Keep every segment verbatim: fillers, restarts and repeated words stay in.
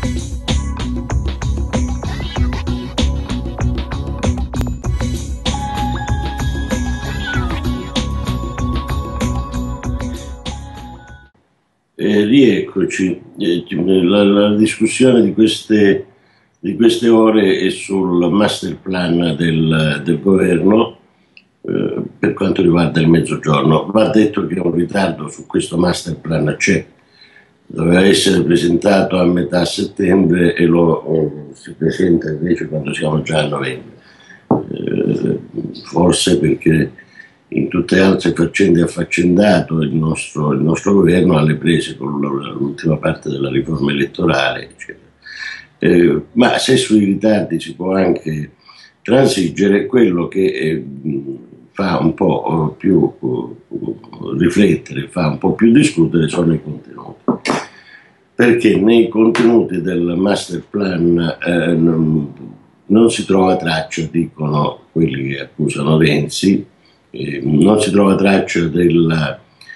Eh, rieccoci, eh, la, la discussione di queste, di queste ore è sul master plan del, del governo eh, per quanto riguarda il Mezzogiorno. Va detto che un ritardo su questo master plan c'è, doveva essere presentato a metà settembre e lo eh, si presenta invece quando siamo già a novembre, eh, forse perché in tutte le altre faccende affaccendato il nostro, il nostro governo alle prese con l'ultima parte della riforma elettorale, eccetera. Eh, ma se sui ritardi si può anche transigere, quello che eh, fa un po' più uh, riflettere, fa un po' più discutere sono i contenuti. Perché nei contenuti del master plan eh, non, non si trova traccia, dicono quelli che accusano Renzi, Eh, non si trova traccia della,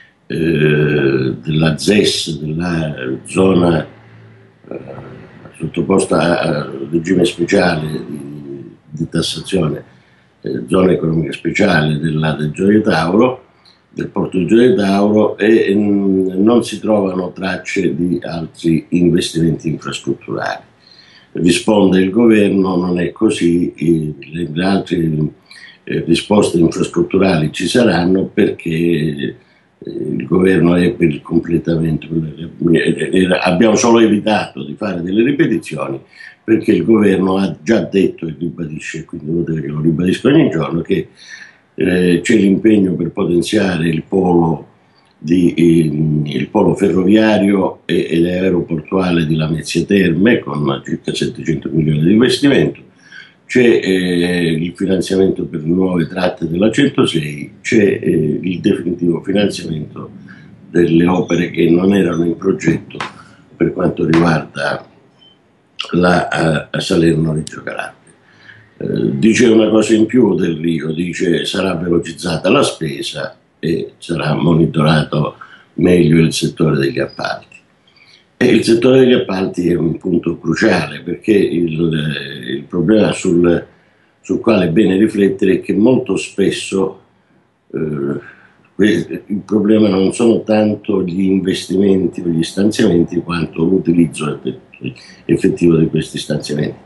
eh, della Z E S, della zona eh, sottoposta a regime speciale di, di tassazione, eh, zona economica speciale della, del Gioia Tauro, del porto di Gioia Tauro, e eh, non si trovano tracce di altri investimenti infrastrutturali. Risponde il governo, non è così, i, le, le altre Eh, risposte infrastrutturali ci saranno perché eh, il governo è per il completamento, eh, eh, abbiamo solo evitato di fare delle ripetizioni perché il governo ha già detto e ribadisce, quindi vuol dire che lo ribadisco ogni giorno, che eh, c'è l'impegno per potenziare il polo, di, eh, il polo ferroviario e, ed aeroportuale di Lamezia Terme con circa settecento milioni di investimento. C'è eh, il finanziamento per le nuove tratte della centosei, c'è eh, il definitivo finanziamento delle opere che non erano in progetto per quanto riguarda la uh, Salerno-Reggio Calabria. Eh, dice una cosa in più del Rio, dice sarà velocizzata la spesa e sarà monitorato meglio il settore degli appalti. E il settore degli appalti è un punto cruciale perché il, il problema sul, sul quale è bene riflettere è che molto spesso eh, il problema non sono tanto gli investimenti o gli stanziamenti quanto l'utilizzo effettivo di questi stanziamenti.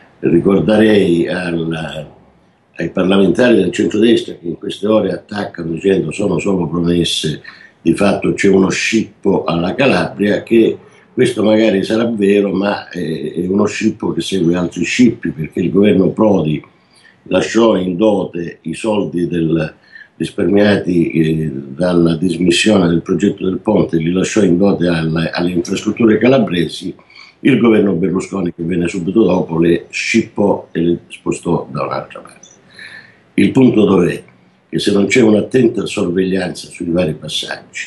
Ricorderei al, ai parlamentari del centrodestra che in queste ore attaccano dicendo sono solo promesse, di fatto c'è uno scippo alla Calabria, che questo magari sarà vero, ma è uno scippo che segue altri scippi, perché il governo Prodi lasciò in dote i soldi del, risparmiati eh, dalla dismissione del progetto del ponte, li lasciò in dote alle, alle infrastrutture calabresi. Il governo Berlusconi, che venne subito dopo, le scippò e le spostò da un'altra parte. Il punto dov'è? Che se non c'è un'attenta sorveglianza sui vari passaggi,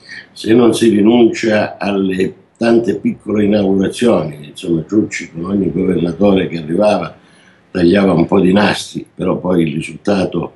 se non si rinuncia alle tante piccole inaugurazioni, insomma Ciucci con ogni governatore che arrivava tagliava un po' di nastri, però poi il risultato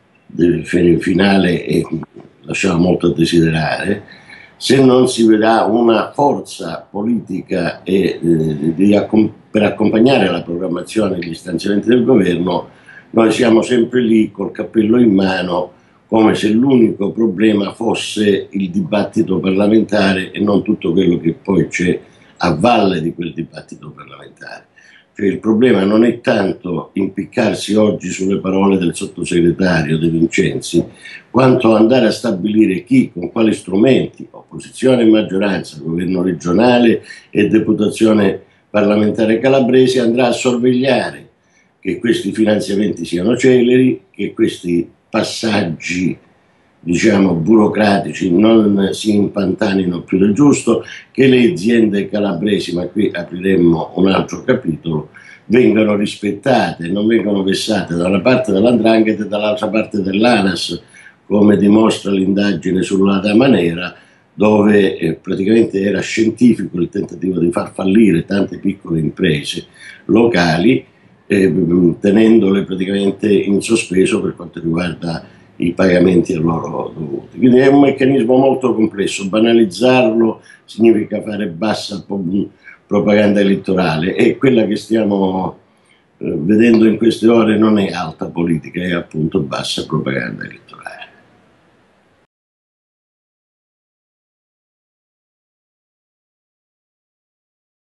del finale è, lasciava molto a desiderare. Se non si vedrà una forza politica e, eh, di, per accompagnare la programmazione e gli stanziamenti del governo, noi siamo sempre lì col cappello in mano, come se l'unico problema fosse il dibattito parlamentare e non tutto quello che poi c'è a valle di quel dibattito parlamentare. Cioè, il problema non è tanto impiccarsi oggi sulle parole del sottosegretario De Vincenzi, quanto andare a stabilire chi, con quali strumenti, opposizione e maggioranza, governo regionale e deputazione parlamentare calabrese, andrà a sorvegliare che questi finanziamenti siano celeri, che questi passaggi, diciamo, burocratici non si impantanino più del giusto, che le aziende calabresi, ma qui apriremmo un altro capitolo, vengano rispettate, non vengano vessate da una parte dall'Andrangheta e dall'altra parte dell'ANAS, come dimostra l'indagine sulla Dama Nera, dove eh, praticamente era scientifico il tentativo di far fallire tante piccole imprese locali, eh, tenendole praticamente in sospeso per quanto riguarda i pagamenti a loro dovuti. Quindi è un meccanismo molto complesso, banalizzarlo significa fare bassa propaganda elettorale, e quella che stiamo eh, vedendo in queste ore non è alta politica, è appunto bassa propaganda elettorale.